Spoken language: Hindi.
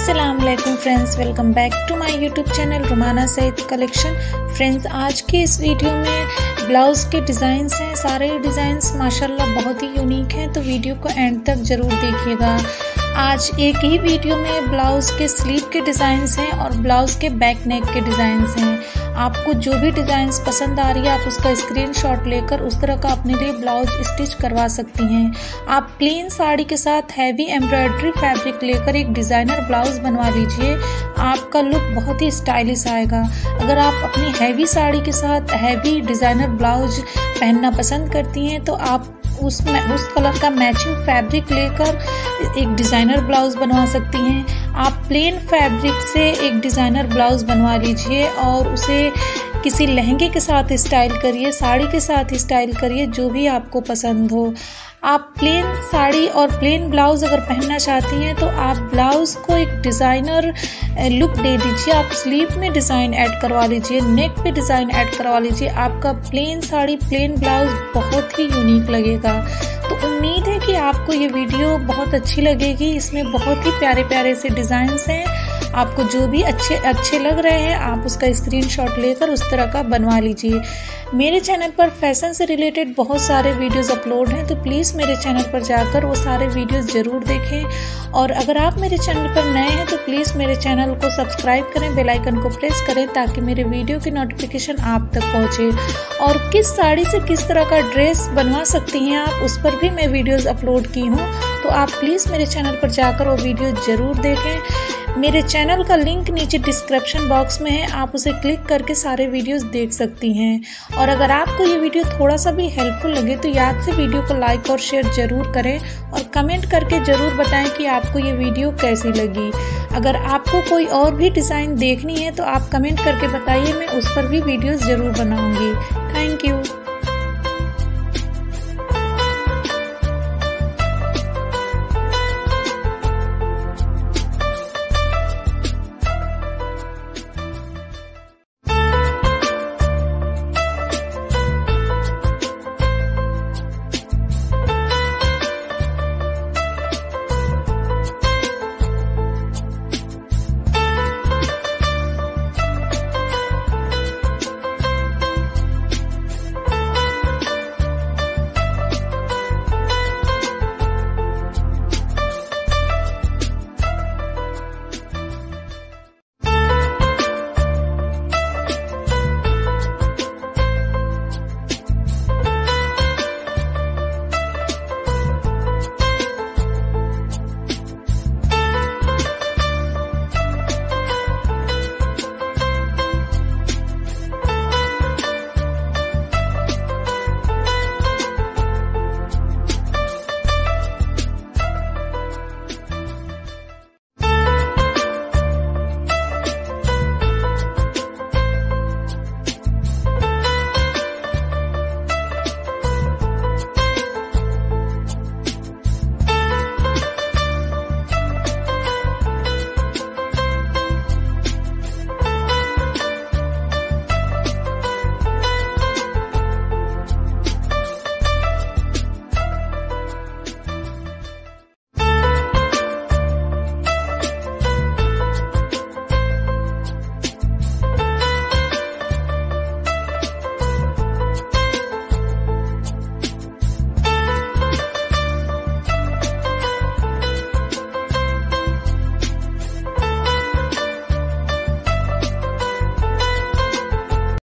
अस्सलाम वालेकुम friends, welcome back to my YouTube channel Rumana Saeed collection. Friends, आज के इस वीडियो में ब्लाउज़ के डिज़ाइंस हैं। सारे डिज़ाइंस माशाल्लाह बहुत ही यूनिक हैं, तो वीडियो को एंड तक ज़रूर देखिएगा। आज एक ही वीडियो में ब्लाउज़ के स्लीव के डिज़ाइंस हैं और ब्लाउज़ के बैक नेक के डिज़ाइंस हैं। आपको जो भी डिज़ाइंस पसंद आ रही है आप उसका स्क्रीनशॉट लेकर उस तरह का अपने लिए ब्लाउज स्टिच करवा सकती हैं। आप प्लेन साड़ी के साथ हैवी एम्ब्रॉयडरी फैब्रिक लेकर एक डिज़ाइनर ब्लाउज बनवा लीजिए, आपका लुक बहुत ही स्टाइलिश आएगा। अगर आप अपनी हैवी साड़ी के साथ हैवी डिज़ाइनर ब्लाउज पहनना पसंद करती हैं तो आप उस कलर का मैचिंग फैब्रिक लेकर एक डिज़ाइनर ब्लाउज़ बनवा सकती हैं। आप प्लेन फैब्रिक से एक डिज़ाइनर ब्लाउज़ बनवा लीजिए और उसे किसी लहंगे के साथ स्टाइल करिए, साड़ी के साथ स्टाइल करिए, जो भी आपको पसंद हो। आप प्लेन साड़ी और प्लेन ब्लाउज़ अगर पहनना चाहती हैं तो आप ब्लाउज़ को एक डिज़ाइनर लुक दे दीजिए। आप स्लीव में डिज़ाइन ऐड करवा लीजिए, नेक पे डिज़ाइन ऐड करवा लीजिए, आपका प्लेन साड़ी प्लेन ब्लाउज़ बहुत ही यूनिक लगेगा। तो उम्मीद है कि आपको ये वीडियो बहुत अच्छी लगेगी। इसमें बहुत ही प्यारे प्यारे से डिज़ाइंस हैं। आपको जो भी अच्छे लग रहे हैं आप उसका स्क्रीनशॉट लेकर उस तरह का बनवा लीजिए। मेरे चैनल पर फैशन से रिलेटेड बहुत सारे वीडियोस अपलोड हैं, तो प्लीज़ मेरे चैनल पर जाकर वो सारे वीडियोस ज़रूर देखें। और अगर आप मेरे चैनल पर नए हैं तो प्लीज़ मेरे चैनल को सब्सक्राइब करें, बेल आइकन को प्रेस करें ताकि मेरे वीडियो की नोटिफिकेशन आप तक पहुँचे। और किस साड़ी से किस तरह का ड्रेस बनवा सकती हैं आप, उस पर भी मैं वीडियोज़ अपलोड की हूँ, तो आप प्लीज़ मेरे चैनल पर जाकर वो वीडियो ज़रूर देखें। मेरे चैनल का लिंक नीचे डिस्क्रिप्शन बॉक्स में है, आप उसे क्लिक करके सारे वीडियोस देख सकती हैं। और अगर आपको ये वीडियो थोड़ा सा भी हेल्पफुल लगे तो याद से वीडियो को लाइक और शेयर ज़रूर करें और कमेंट करके ज़रूर बताएं कि आपको ये वीडियो कैसी लगी। अगर आपको कोई और भी डिज़ाइन देखनी है तो आप कमेंट करके बताइए, मैं उस पर भी वीडियोज़ ज़रूर बनाऊँगी। Thank you.